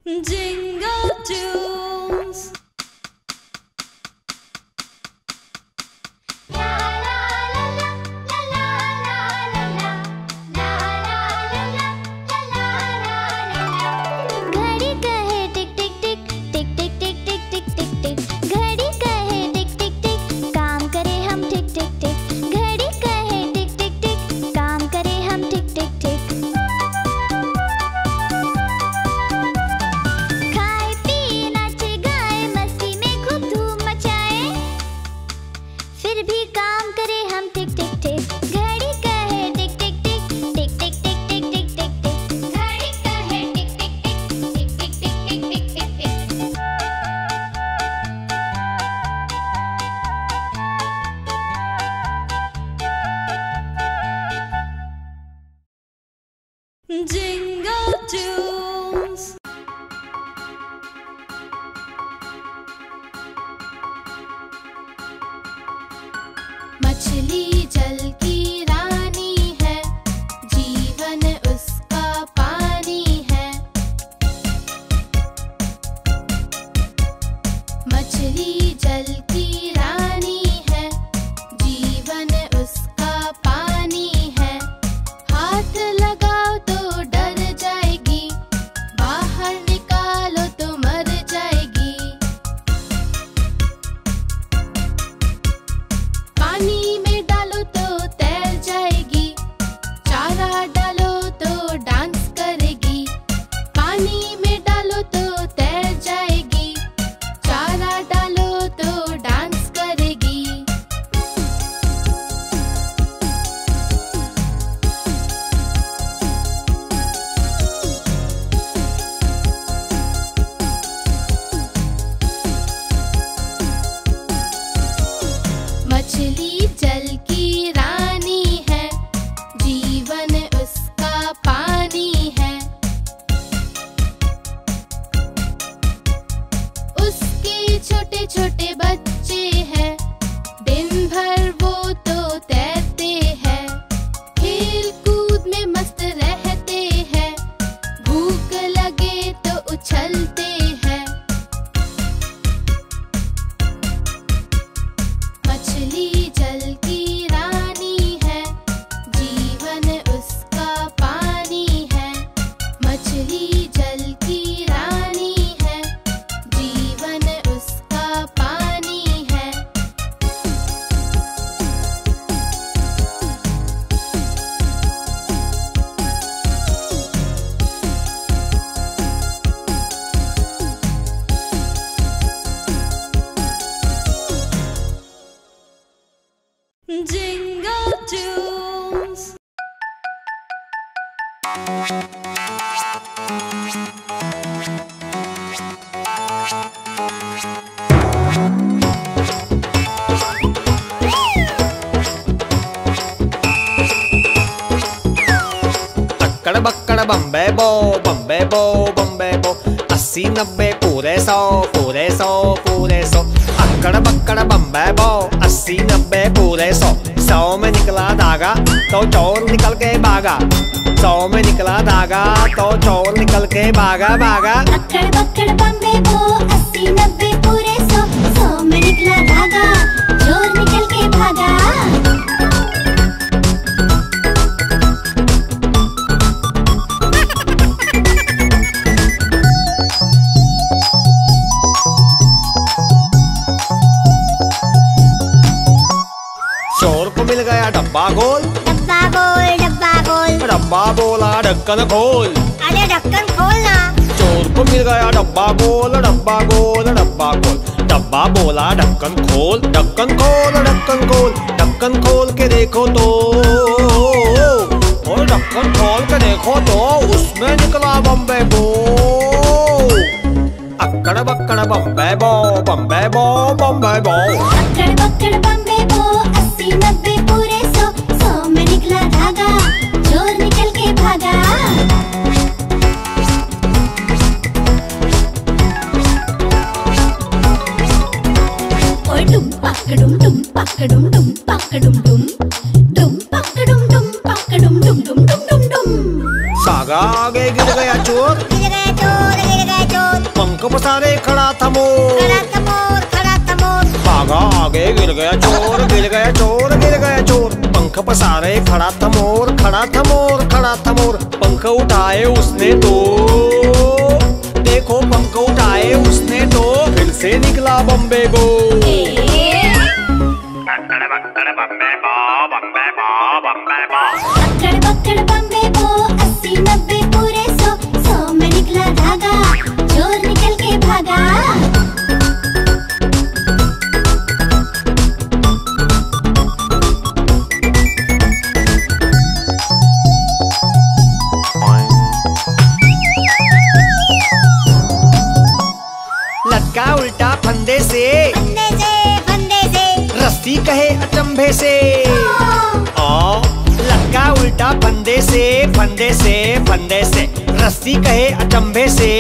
Jingle tunes. Jingle tunes. मछली जल की रानी है, जीवन उसका पानी है। मछली जल की रानी है, जीवन उसका पानी है। हाथ लगाओ तो डर जाएगी, बाहर निकालो तो मर जाएगी। पानी में डालो तो तैर जाएगी, चारा डालो तो डांस करेगी। पानी में डालो तो तैर जाएगी, चारा डालो तो डांस करेगी। मछली जल की रानी है, जीवन उसका पानी है। उसके छोटे छोटे बच्चे हैं, दिन भर वो तो तैरते हैं। खेल कूद में मस्त रहते हैं, भूख लगे तो उछलते हैं। मछली जल की रानी है, जीवन उसका पानी है। मछली जल की रानी है, जीवन उसका पानी है। Jingle tunes. अक्कड़ बक्कड़ बम्बे बो बम्बे बो बम्बे बो। 80 90 पूरे 100 पूरे 100 पूरे 100। अक्कड़ बक्कड़ बम्बे बो 80 90 पूरे 100। 100 में निकला धागा तो चोर निकल के भागा। 100 में निकला धागा तो चोर निकल के भागा भागा। अक्कड़ बक्कड़ बम्बे बो 80 90 पूरे 100। 100 में निकला धागा, चोर निकल के भागा। चोर को मिल गया डब्बा गोल, डब्बा गोल डब्बा गोल। डब्बा बोला ढक्कन खोल। अरे ढक्कन खोलना। चोर को मिल गया डब्बा गोल डब्बा गोल डब्बा गोल। डब्बा बोला ढक्कन खोल, ढक्कन खोल ढक्कन खोल। ढक्कन खोल के देखो तो, और ढक्कन खोल के देखो तो उसमें निकला बम्बे बो। अक्कड़ बक्कड़ बम्बे बो बम्बे बो बम्बे बो। अक्कड़ बक्कड़ बम्बे बो 80 90 पूरे 100। 100 में निकला धागा, चोर निकल के भागा। ओए डुम पकड़ुम डुम पकड़ुम डुम पकड़ुम डुम डुम पकड़ुम डुम पकड़ुम डुम डुम डुम डुम डुम। सागा आगे गिर गया चोर, गिर गया चोर गिर गया चोर। पंख पसारे खड़ा था मोर, खड़ा था मोर, खड़ा था मोर। भागा आगे गिर गया चोर, गिर गया चोर, गिर गया चोर। पंख पसारे खड़ा था मोर, खड़ा था मोर, खड़ा था मोर। पंख उठाए उसने तो, देखो पंख उठाए उसने तो, फिर से निकला बम्बे गो। अक्कड़ बक्कड़ बम्बे बो, 80 90 पूरे 100, 100 में निकला धागा, चोर निकल के भागा। लटका उल्टा फंदे से, फंदे से, फंदे से। रस्सी कहे अचंभे से। लटका उल्टा फंदे से, फंदे से, फंदे से। रस्सी कहे अचंभे से।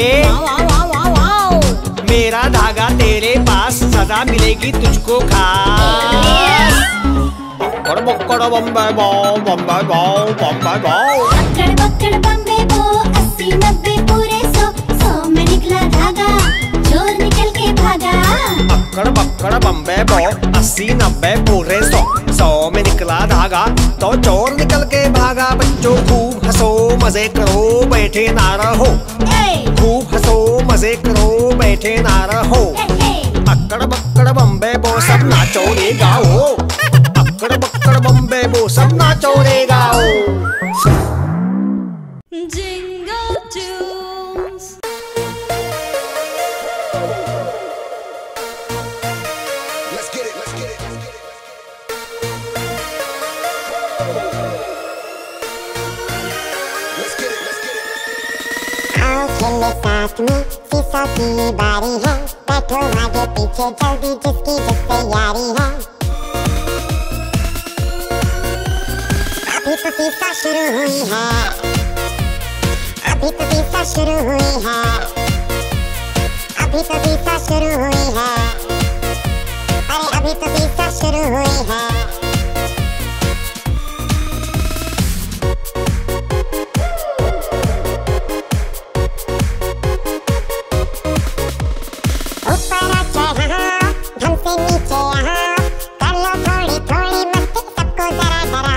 मेरा धागा तेरे पास, सदा मिलेगी तुझको खास। बक्कड़ बक्कड़ बम्बे बो, बम्बे बो, बम्बे बो। अक्कड़ बक्कड़ बम्बे बो, 80 90 पूरे 100, 100 में निकला धागा, चोर निकल के भागा। अक्कड़ बक्कड़ बम्बे बो, 80 90 पूरे 100, 100 में निकला धागा, तो चोर निकल के भागा। बच्चों खूब हंसो मजे करो, बैठे ना रहो। खूब हंसो मजे करो, बैठे ना रहो। अक्कड़ बक्कड़ बम्बे बो, सब नाचो रे गाओ। अक्कड़ बक्कड़ बम्बे बो, सब नाचो रे गाओ। Jingle tunes. Let's get it, let's get it, let's get it. Let's get it, let's get it. आओ खेले साथ में, सीसो की बारी है, बैठो आगे पीछे जल्दी जिसकी जिससे यारी है। अभी तो सीसा शुरू हुई है, अभी तो सीसा शुरू हुई है, अभी तो सीसा शुरू हुई है, अरे अभी तो सीसा शुरू हुई है। ऊपर आ चढ़ा, ढंग से नीचे यहाँ, कर लो थोड़ी थोड़ी मस्ती, सबको जरा जरा।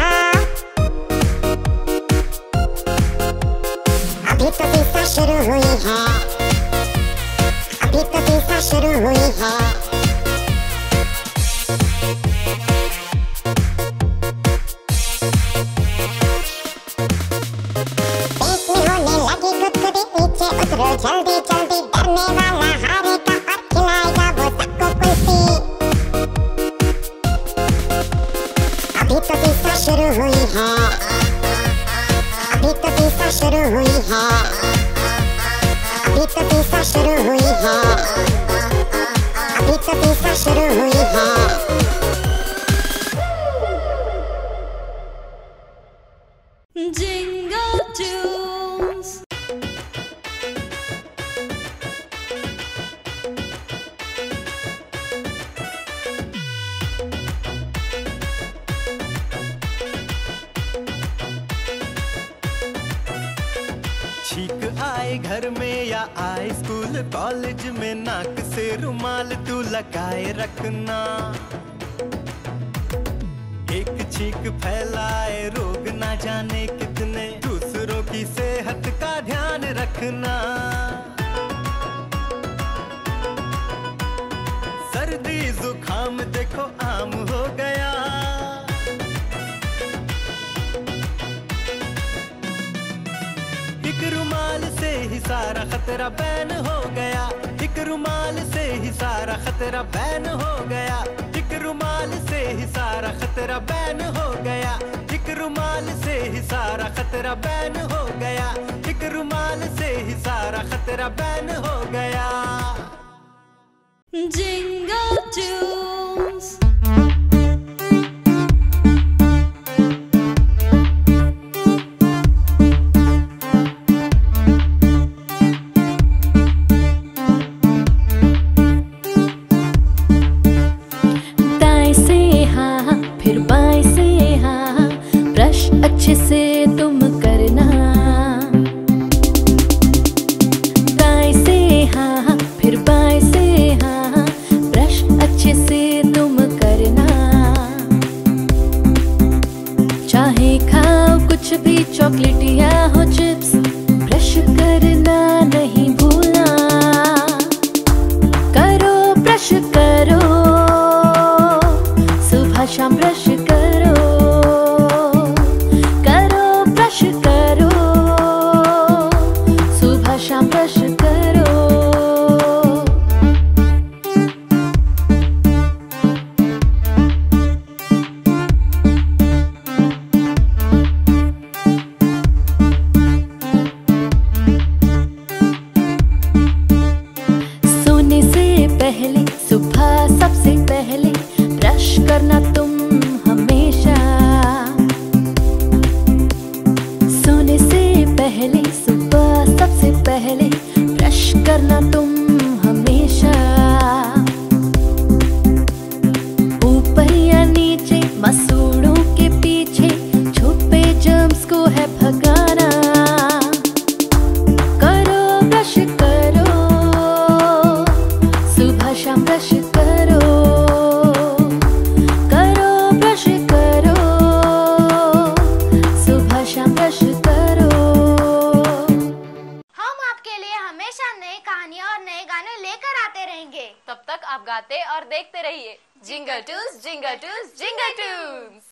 अभी तो तीसरा शुरू हुई है, अभी तो तीसरा शुरू हुई है। पेट में होने लगी गुदगुदी, नीचे उतरो जल्दी जल्दी, डरने वाला हारेगा और खिलाएगा वो सबको कुल्फी। अभी तो तीसरा शुरू हुई है, अभी तो तीसरा शुरू हुई है, अभी तो तीसरा शुरू हुई है, अभी तो तीसरा शुरू हुई है। Jingle tunes. छींक आए घर में या आए स्कूल कॉलेज में, नाक से रुमाल तू लगाए रखना। एक छींक फैलाए रोग ना जाने कितने, दूसरों की सेहत का ध्यान रखना। सर्दी जुकाम देखो आम हो गया, एक रुमाल से ही सारा खतरा बैन हो गया, एक रुमाल से ही सारा खतरा बैन हो गया, एक रुमाल से ही सारा खतरा बैन हो गया, एक रुमाल से ही सारा खतरा बैन हो गया, एक रुमाल से ही सारा खतरा बैन हो गया। Jingle tunes. दाएं से हाँ फिर बाएं से हाँ, ब्रश अच्छे से तुम करना। दाएं से हाँ करो, करो ब्रश करो, सुबह शाम ब्रश करो। हम आपके लिए हमेशा नई कहानियाँ और नए गाने लेकर आते रहेंगे। तब तक आप गाते और देखते रहिए jingle toons, jingle toons, jingle Toons.